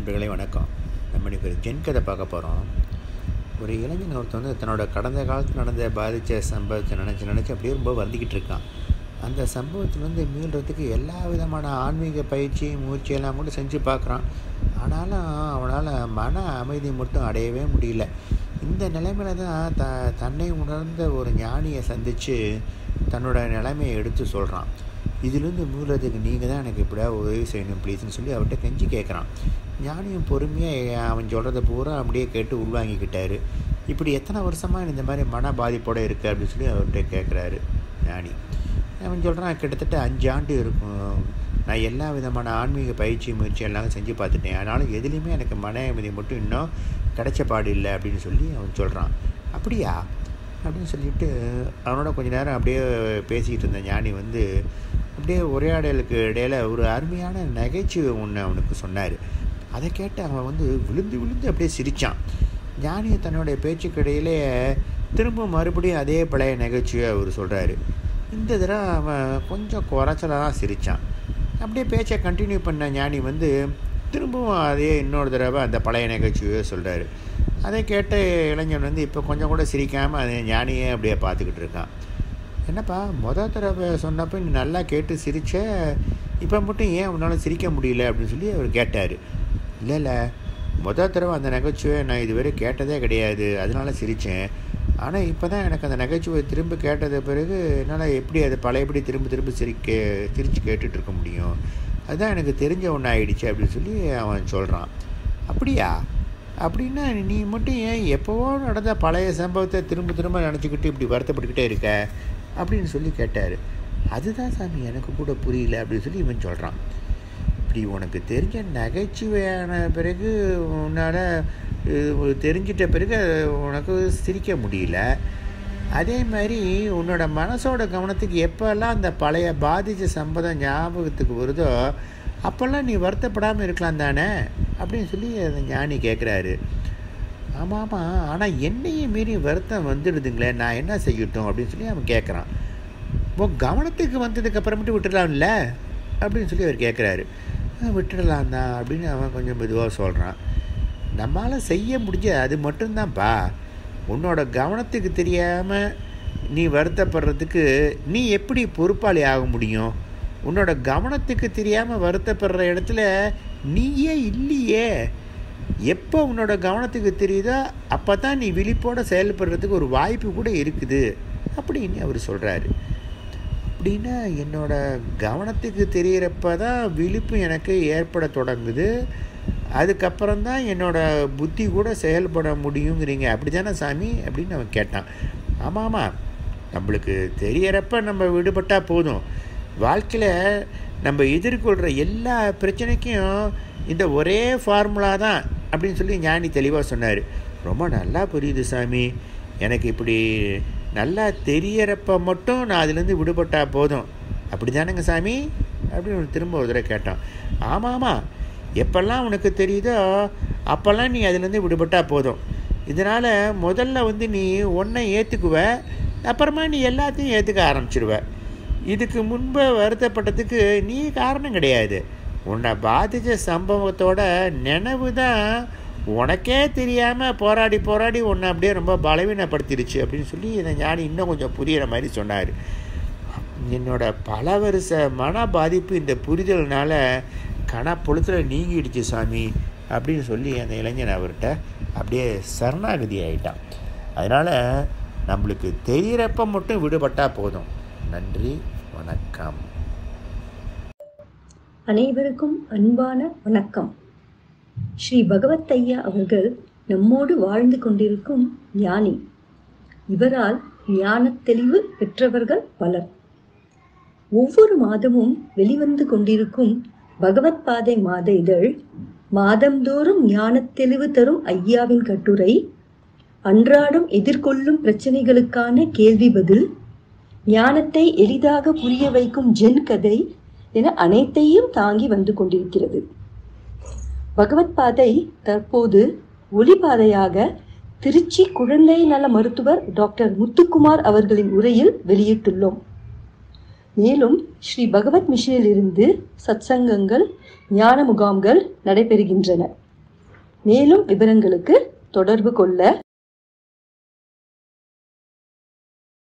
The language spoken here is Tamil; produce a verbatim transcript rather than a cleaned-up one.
நண்பர்களே வணக்கம். நம்ம இன்றைக்கி ஒரு ஜென் கதை பார்க்க போகிறோம். ஒரு இளைஞன் ஒருத்தர் வந்து தன்னோட கடந்த காலத்தில் நடந்த பாதித்த சம்பவத்தை நினச்சி நினச்சி அப்படியே ரொம்ப வருந்திக்கிட்டு இருக்கான். அந்த சம்பவத்திலேருந்து மீள்றதுக்கு எல்லா விதமான ஆன்மீக பயிற்சி முயற்சியெல்லாம் கூட செஞ்சு பார்க்குறான். ஆனாலும் அவனால் மன அமைதி மட்டும் அடையவே முடியல. இந்த நிலைமையில தான் த தன்னை உணர்ந்த ஒரு ஞானியை சந்தித்து தன்னோட நிலைமையை எடுத்து சொல்கிறான். இதிலிருந்து மீள்றதுக்கு நீங்கள் தான் எனக்கு எப்படியா உதவி செய்யணும் ப்ளீஸ்ன்னு சொல்லி அவர்கிட்ட கெஞ்சி கேட்குறான். ஞானியும் பொறுமையாக அவன் சொல்கிறத பூரா அப்படியே கேட்டு உள்வாங்கிக்கிட்டாரு. இப்படி எத்தனை வருஷமாக இந்த மாதிரி மன பாதிப்போடு இருக்குது அப்படின்னு சொல்லி அவர்கிட்ட கேட்குறாரு ஞானி. அவன் சொல்கிறான், கிட்டத்தட்ட அஞ்சு ஆண்டு இருக்கும். நான் எல்லா விதமான ஆன்மீக பயிற்சி முயற்சி எல்லாம் செஞ்சு பார்த்துட்டேன். ஆனாலும் எதுலேயுமே எனக்கு மன அமைதி மட்டும் இன்னும் கிடைச்ச பாடு இல்லை அப்படின்னு சொல்லி அவன் சொல்கிறான். அப்படியா அப்படின்னு சொல்லிட்டு அவனோட கொஞ்ச நேரம் அப்படியே பேசிக்கிட்டு இருந்த ஞானி வந்து அப்படியே உரையாடலுக்கு இடையில் ஒரு அருமையான நகைச்சுவை ஒன்று அவனுக்கு சொன்னார். அதை கேட்டு அவன் வந்து விழுந்து விழுந்து அப்படியே சிரித்தான். ஞானி தன்னுடைய பேச்சுக்கு இடையிலே திரும்ப மறுபடியும் அதே பழைய நகைச்சுவை அவர் சொல்கிறாரு. இந்த தடவை அவன் கொஞ்சம் குறைச்சலாக தான் சிரித்தான். அப்படியே பேச்சை கண்டினியூ பண்ண ஞானி வந்து திரும்பவும் அதே இன்னொரு தடவை அந்த பழைய நகைச்சுவையை சொல்கிறாரு. அதை கேட்ட இளைஞன் வந்து இப்போ கொஞ்சம் கூட சிரிக்காமல் அதை ஞானியே அப்படியே பார்த்துக்கிட்டு இருக்கான். என்னப்பா மொதல் தடவை சொன்னப்போ நீ நல்லா கேட்டு சிரித்த, இப்போ மட்டும் ஏன் உன்னால் சிரிக்க முடியல அப்படின்னு சொல்லி அவர் கேட்டார். இல்லை இல்லை மொதல் தடவை அந்த நகைச்சுவை நான் இதுவரை கேட்டதே கிடையாது, அதனால சிரித்தேன். ஆனால் இப்போ தான் எனக்கு அந்த நகைச்சுவை திரும்ப கேட்டது பிறகு என்னால் எப்படி அதை பழையபடி திரும்ப திரும்ப சிரிக்க சிரித்து கேட்டுட்டு இருக்க முடியும், அதுதான் எனக்கு தெரிஞ்ச ஒன்று ஆயிடுச்சு அப்படின்னு சொல்லி அவன் சொல்கிறான். அப்படியா அப்படின்னா நீ மட்டும் ஏன் எப்போவோ நடந்த பழைய சம்பவத்தை திரும்ப திரும்ப நினச்சிக்கிட்டு இப்படி வருத்தப்பட்டுக்கிட்டே இருக்க அப்படின்னு சொல்லி கேட்டார். அதுதான் சாமி எனக்கு கூட புரியல அப்படின்னு சொல்லி இவன் சொல்கிறான். இப்படி உனக்கு தெரிஞ்ச நகைச்சுவையான பிறகு உன்னால் தெரிஞ்சிட்ட பிறகு உனக்கு சிரிக்க முடியல. அதே மாதிரி உன்னோட மனசோட கவனத்துக்கு எப்போல்லாம் அந்த பழைய பாதித்த சம்பவம் ஞாபகத்துக்கு வருதோ அப்போல்லாம் நீ வருத்தப்படாமல் இருக்கலாம் தானே அப்படின்னு சொல்லி அந்த ஞானி கேட்குறாரு. ஆமாம் ஆமாம், ஆனால் என்னையும் மீறி வருத்தம் வந்துடுதுங்களே, நான் என்ன செய்யட்டும் அப்படின்னு சொல்லி அவன் கேட்குறான். இப்போ கவனத்துக்கு வந்ததுக்கு அப்புறமேட்டு விட்டுடலாம்ல அப்படின்னு சொல்லி அவர் கேட்குறாரு. விட்டுடலாம் தான் அப்படின்னு அவன் கொஞ்சம் மெதுவாக சொல்கிறான். நம்மளால் செய்ய முடிஞ்ச அது மட்டும்தான்ப்பா. உன்னோட கவனத்துக்கு தெரியாமல் நீ வருத்தப்படுறதுக்கு நீ எப்படி பொறுப்பாளி ஆக முடியும்? உன்னோட கவனத்துக்கு தெரியாமல் வருத்தப்படுற இடத்துல நீயே இல்லையே. எப்போ உன்னோட கவனத்துக்கு தெரியுதோ அப்போ தான் நீ விழிப்போடு செயல்படுறதுக்கு ஒரு வாய்ப்பு கூட இருக்குது அப்படின்னு அவர் சொல்கிறாரு. அப்படின்னா என்னோட கவனத்துக்கு தெரிகிறப்ப தான் விழிப்பு எனக்கு ஏற்பட தொடங்குது, அதுக்கப்புறம்தான் என்னோடய புத்தி கூட செயல்பட முடியுங்கிறீங்க, அப்படி தானே சாமி அப்படின்னு அவன் கேட்டான். ஆமாம் ஆமாம், நம்மளுக்கு தெரியறப்ப நம்ம விடுபட்டால் போதும். வாழ்க்கையில் நம்ம எதிர்கொள்கிற எல்லா பிரச்சனைக்கும் இந்த ஒரே ஃபார்முலா தான் அப்படின்னு சொல்லி ஞானி தெளிவாக சொன்னார். ரொம்ப நல்லா புரியுது சாமி, எனக்கு இப்படி நல்லா தெரியறப்ப மட்டும் நான் அதுலேருந்து விடுபட்டால் போதும், அப்படி தானேங்க சாமி அப்படின்னு திரும்ப ஒரு தடவை கேட்டான். ஆமாம் ஆமாம், எப்பெல்லாம் உனக்கு தெரியுதோ அப்போல்லாம் நீ அதுலேருந்து விடுபட்டால் போதும். இதனால் முதல்ல வந்து நீ ஒன்றை ஏற்றுக்குவ, அப்புறமா நீ எல்லாத்தையும் ஏற்றுக்க ஆரம்பிச்சிடுவ. இதுக்கு முன்பு வருத்தப்பட்டதுக்கு நீ காரணம் கிடையாது. உன்னை பாதித்த சம்பவத்தோட நினைவு தான் உனக்கே தெரியாமல் போராடி போராடி உன்னை அப்படியே ரொம்ப பலவீனப்படுத்திடுச்சு அப்படின்னு சொல்லி இந்த ஞானி இன்னும் கொஞ்சம் புரிகிற மாதிரி சொன்னார். என்னோட பல வருஷ மன பாதிப்பு இந்த புரிதல்னால கணப்பொழுத்தில் நீங்கிடுச்சு சாமி அப்படின்னு சொல்லி அந்த இளைஞன் அவர்கிட்ட அப்படியே சரணாகதி ஆகிட்டான். அதனால் நம்மளுக்கு தெரிகிறப்ப மட்டும் விடுபட்டால் போதும். நன்றி, வணக்கம். அனைவருக்கும் அன்பான வணக்கம். ஸ்ரீ பகவத் ஐயா அவர்கள் நம்மோடு வாழ்ந்து கொண்டிருக்கும் ஞானி. இவரால் ஞான தெளிவு பெற்றவர்கள் பலர். ஒவ்வொரு மாதமும் வெளிவந்து கொண்டிருக்கும் பகவத் பாதை மாத இதழ், மாதந்தோறும் ஞான தெளிவு தரும் ஐயாவின் கட்டுரை, அன்றாடம் எதிர்கொள்ளும் பிரச்சனைகளுக்கான கேள்வி பதில், ஞானத்தை எளிதாக புரிய வைக்கும் ஜென் கதை என அனைத்தையும் தாங்கி வந்து கொண்டிருக்கிறது. பகவத் பாதை தற்போது ஒளிபாதையாக திருச்சி குழந்தை நல மருத்துவர் டாக்டர் முத்துக்குமார் அவர்களின் உரையில் வெளியிட்டுள்ளோம். மேலும் ஸ்ரீ பகவத் மிஷனில் இருந்து சத்சங்கங்கள், ஞான முகாம்கள் நடைபெறுகின்றன. மேலும் விவரங்களுக்கு தொடர்பு கொள்ள